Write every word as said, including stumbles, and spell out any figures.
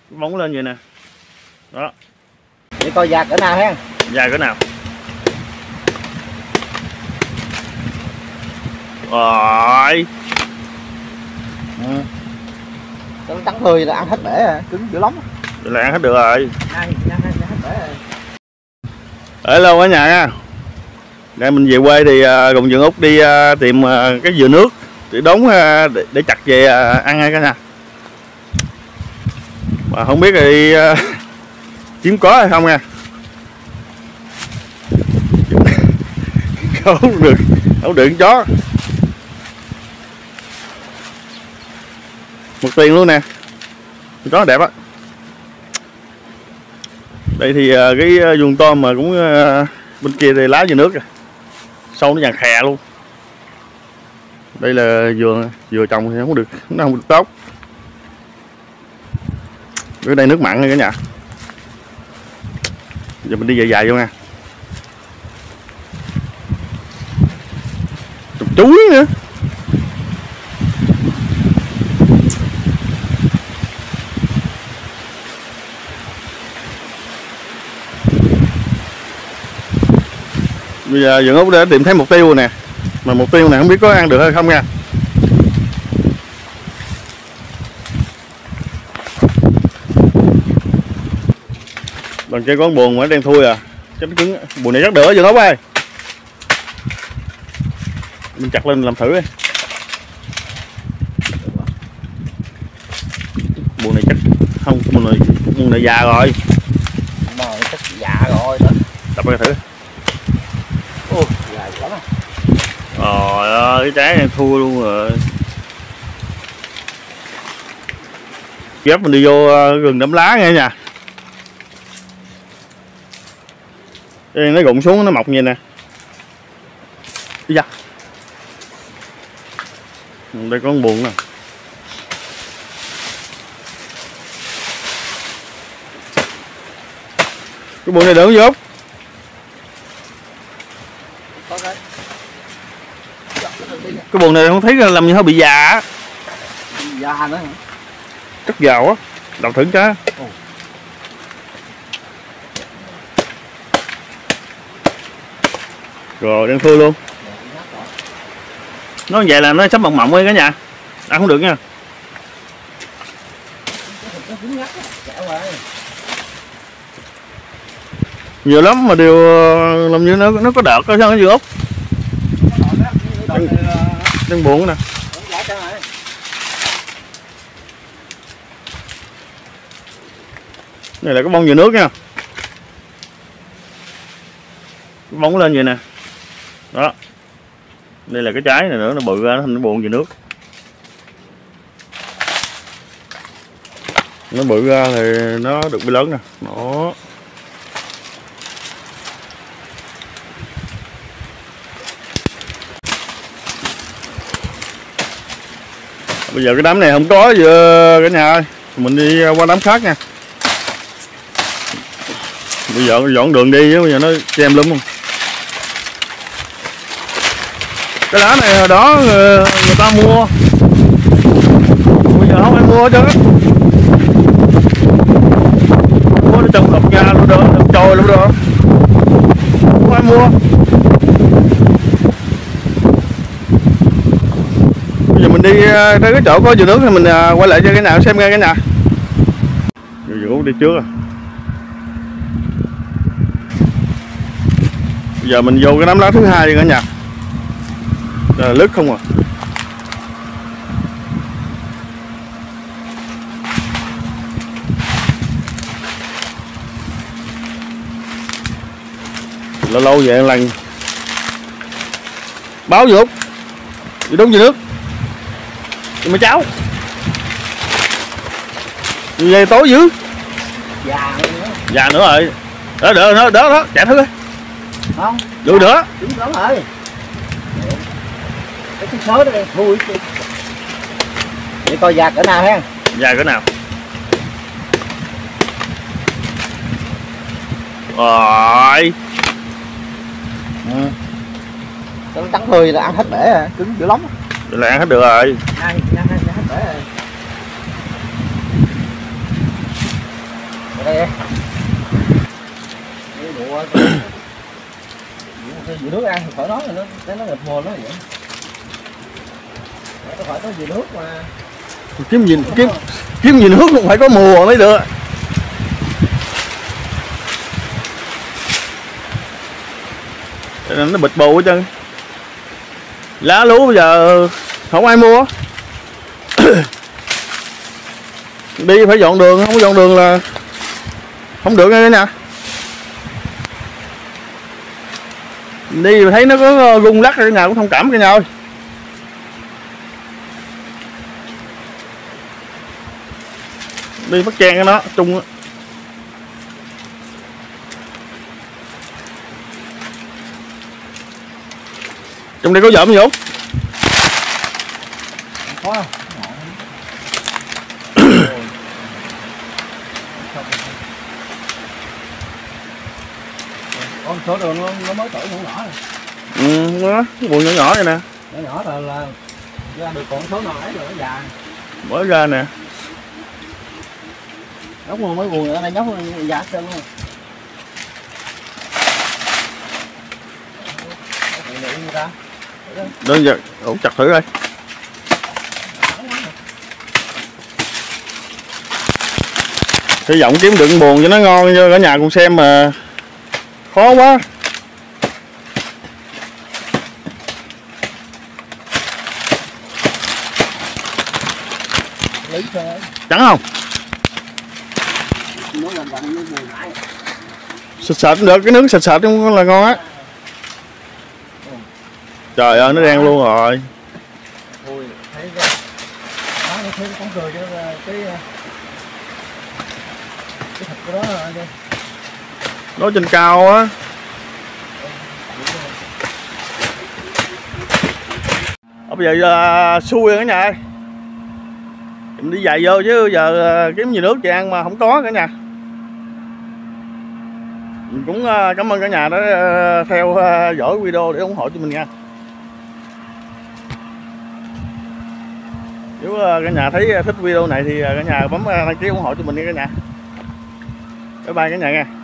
bóng lên vậy nè. Đó. Để coi dài cỡ nào ha. Dài cỡ nào. Rồi. Ừ. Cái trắng tươi là ăn hết bể à, cứng dữ lắm. Vậy là ăn hết được rồi. Này, ăn hết bể rồi. Ở lâu ở nhà nha. Để mình về quê thì uh, cùng Dượng Út đi uh, tìm uh, cái dừa nước để đóng uh, để, để chặt về uh, ăn hay cả nhà. Mà không biết thì uh, kiếm có hay không nha. Không được, không được chó. Một tiền luôn nè. Chó đẹp á. Đây thì uh, cái vuông tôm mà cũng uh, bên kia đây lá dừa nước kìa. Sâu nó vàng khè luôn. Đây là dừa dừa trồng thì không được, nó không được tốt. Ở đây nước mặn này cả nhà. Giờ mình đi dài dài vô nha. Trồng chuối nữa. Bây giờ Dượng Út đã tìm thấy mục tiêu rồi nè. Mà mục tiêu này không biết có ăn được hay không nha. Lần chơi con buồn mà nó đang thui à. Chết cứng. Buồn này chắc đỡ Dượng Út ơi. Mình chặt lên làm thử đi. Buồn này chắc không, buồn này, buồn này già rồi. Mà chắc già rồi đó. Đập ra thử. Ồ, già lắm à. Trời ơi, cái trái này thua luôn rồi. Ghép mình đi vô rừng đẫm lá nghe nha. Đây nó rụng xuống nó mọc như nè. Đi ra. Đây có con buồn nè. Cái buồn này đỡ vô. Cái buồn này không thấy làm như hơi bị già. Già nữa hả? Rất giàu á. Đọc thử cái. Rồi đang thui luôn. Nó vậy là nó sắp mọng mọng ấy cả nhà. Ăn không được nha. Nhiều lắm mà đều làm như nó nó có đợt có sao cái Dượng Út. Đang, đang buồn nè. Này là cái bông dừa nước nha. Cái bông lên vậy nè. Đó. Đây là cái trái này nữa, nó bự ra nó thành nó buồn dừa nước. Nó bự ra thì nó được bị lớn nè. Đó. Bây giờ cái đám này không có giờ cả nhà ơi. Mình đi qua đám khác nha. Bây giờ dọn đường đi chứ bây giờ nó che lum không. Cái lá này hồi đó người, người ta mua. Bây giờ không ai mua hết trơn á. Mua nó trồng lọc nhà luôn đó, trồng trồi luôn đó. Không ai mua. Bây giờ mình đi tới cái chỗ có dừa nước thì mình quay lại cho cái nào xem nghe cái nhà. Dừa Út đi trước à. Bây giờ mình vô cái đám lá thứ hai đi cả nhà. Đây là lứt không à. Lâu lâu vậy lần báo Dượng Út đi đúng dừa nước. Nhưng mà cháu về tối dữ. Già nữa. Già nữa rồi. Đó đỡ nó đỡ đó, chạy thử đi. Không. Được nữa. Đúng lắm rồi. Cái cái số đó đây thui. Để coi già cỡ nào ha. Dài cỡ nào. Rồi. Ừ. Cái trắng tươi là ăn hết bể à, cứng dữ lắm. Vậy là ăn hết được rồi. Này, ăn hết bể rồi. đây đũa dừa nước ăn thì khỏi nói rồi, nó nó nghịch mồm nó vậy. Nó phải có dừa nước mà. Kiếm gì kiếm kiếm gì nước cũng phải có mùa mới được. Nó bịch bù hết trơn. Lá lúa bây giờ không ai mua. Đi phải dọn đường, không có dọn đường là không được nghe nè. Đi thấy nó có rung lắc cái nào cũng thông cảm cái nhau. Đi bắt chen cái nó chung á. Trong đây có dởm gì không? Có không? Con số đường nó, nó mới tuổi nhỏ nhỏ rồi. Ừ, nó cái buồn nhỏ nhỏ này nè. Nhỏ nhỏ là, là ra được con số nào ấy rồi nó già. Mới ra nè. Nhóc luôn mấy buồn ở đây nhóc già chân luôn. Đơn giản, ủ chặt thử coi. Hy vọng kiếm được buồn cho nó ngon cho cả nhà cùng xem mà khó quá. Trắng không? Sạch sạch được, cái nướng sạch sạch cũng là ngon á. Trời ơi nó đen luôn rồi. Ui, thấy cái đó nó thấy con cười cho cái cái thịt của đó rồi đi. Nó trên cao á. Ở bây giờ uh, xui rồi cả nhà ơi. Mình đi dài vô chứ giờ uh, kiếm gì nước chị ăn mà không có cả nhà. Mình cũng uh, cảm ơn cả nhà đã uh, theo uh, dõi video để ủng hộ cho mình nha. Nếu uh, cả nhà thấy uh, thích video này thì uh, cả nhà bấm uh, đăng ký ủng hộ cho mình nha cả nhà. Bye bye cả nhà nha.